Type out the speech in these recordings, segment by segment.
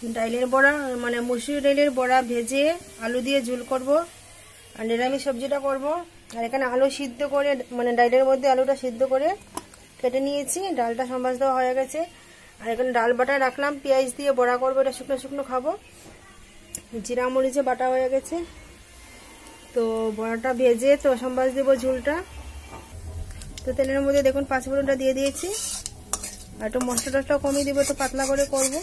ডাইলের বড়া মানে মুসুরি ডাইলের বড়া ভেজে আলু দিয়ে ঝোল করব আর নিরামিষ সবজিটা করব। আর এখানে আলু সিদ্ধ করে মানে ডাইলের মধ্যে আলুটা সিদ্ধ করে কেটে নিয়েছি। ডালটা সম্বাস দেওয়া হয়ে গেছে। আর এখানে ডাল বাটা রাখলাম, পেঁয়াজ দিয়ে বড়া করবো, এটা শুকনো শুকনো খাবো। জিরা মরিচে বাটা হয়ে গেছে। তো বড়াটা ভেজে তো সম্বাস দেবো ঝোলটা। তো তেলের মধ্যে দেখুন পাঁচফোড়নটা দিয়ে দিয়েছি। আর একটু মশলাটাও কমিয়ে দেবো, তো পাতলা করে করব।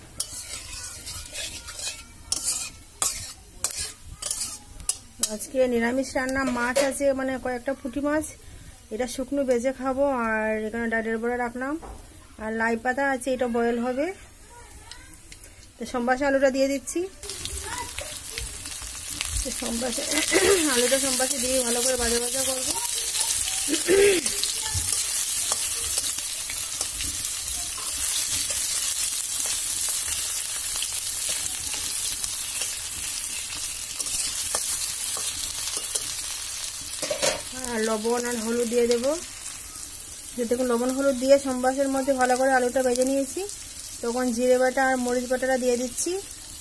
আজকে নিরামিষ রান্না, মাছ আছে মানে কয়েকটা পুঁটি মাছ, এটা শুকনো ভেজে খাবো। আর এখানে ডালের বড়া রাখলাম আর লাই পাতা আছে, এটা বয়েল হবে। তো সম্বাসে আলুটা দিয়ে দিচ্ছি। সম্বাসে আলুটা সম্বাসে দিয়ে ভালো করে ভাজা ভাজা করবো। আর লবণ আর হলুদ দিয়ে দেবো। দেখুন লবণ হলুদ দিয়ে সম্বাসের মধ্যে ভালো করে আলুটা ভেজে নিয়েছি। তখন জিরে বাটা আর মরিচ বাটাটা দিয়ে দিচ্ছি।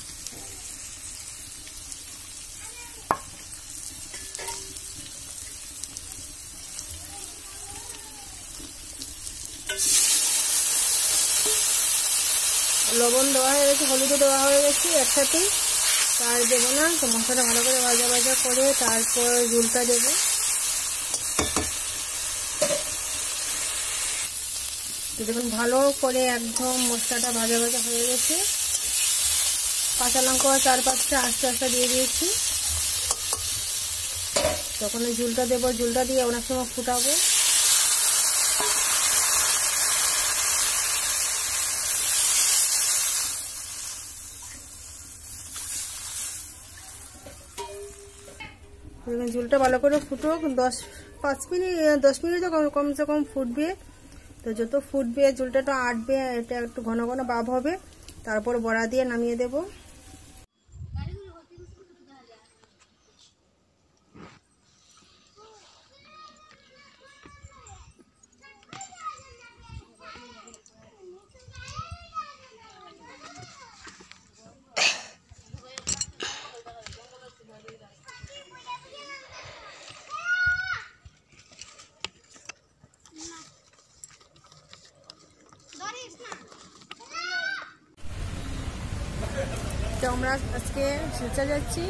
লবণ দেওয়া হয়ে গেছে, হলুদও দেওয়া হয়ে গেছে একসাথেই, আর দেবো না। তো মশলাটা ভালো করে ভাজা ভাজা করে তারপর ঝোলটা দেবো। দেখুন ভালো করে একদম মশলাটা ভাজা ভাজা হয়ে গেছে। কাঁচা লঙ্কা 4-5টা আস্তে আস্তে দিয়ে দিয়েছি। তখন ওই ঝোলটা দেবো, ঝোলটা দিয়ে অনেক সময় ফুটাবো। ঝোলটা ভালো করে ফুটুক, 10 মিনিট কমসে কম ফুটবে। তো যত ফুটবে ঝোলটা তো আটবে, এটা একটু ঘন ঘন ভাব হবে। তারপর বড়া দিয়ে নামিয়ে দেবো। তো আমরা আজকে শিলচর যাচ্ছি।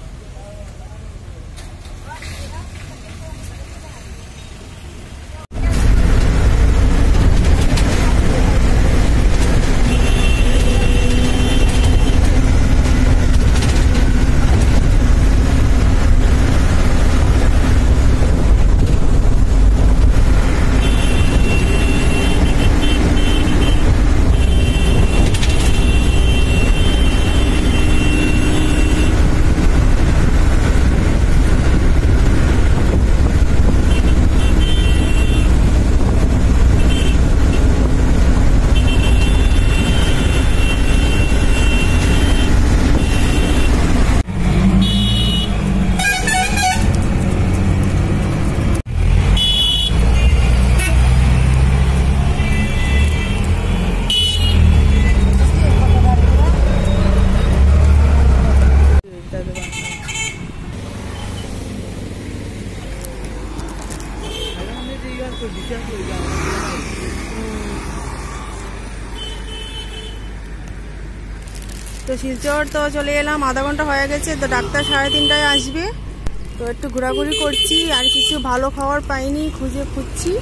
তো শিলচর তো চলে এলাম, আধা ঘন্টা হয়ে গেছে। তো ডাক্তার 3:30টায় আসবে। তো একটু ঘোরাঘুরি করছি, আর কিছু ভালো খাবার পাইনি, খুঁজছি।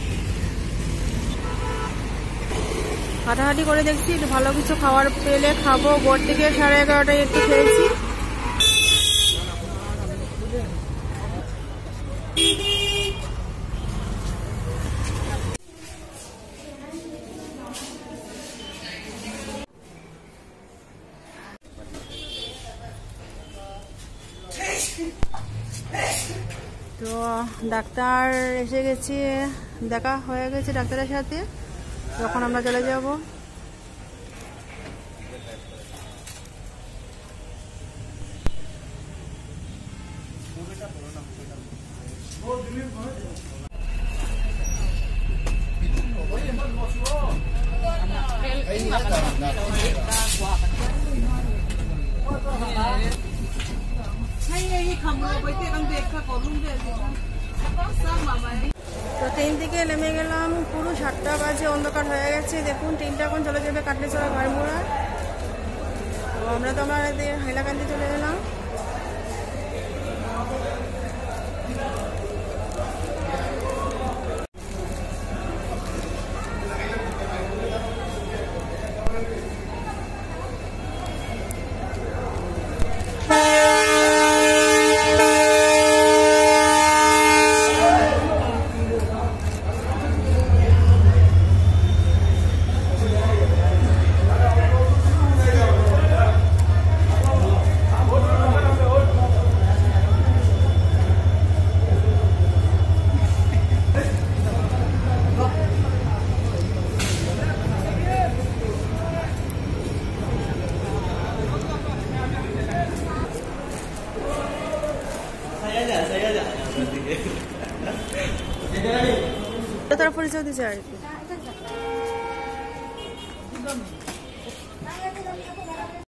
হাঁটাহাঁটি করে দেখছি, একটু ভালো কিছু খাবার পেলে খাবো। ভোর থেকে 11:30টায় একটু খেয়েছি। তো ডাক্তার এসে গেছে, দেখা হয়ে গেছে ডাক্তারের সাথে। তখন আমরা চলে যাব। তো ট্রেন থেকে নেমে গেলাম, পুরো 7টা বাজে, অন্ধকার হয়ে গেছে। দেখুন ট্রেনটা এখন চলে যাবে কাটলেছড়া ঘাড়মোড়া। তো আমরা হাইলাকান্দি চলে গেলাম। তারা পরিচয় দিচ্ছে আর কি।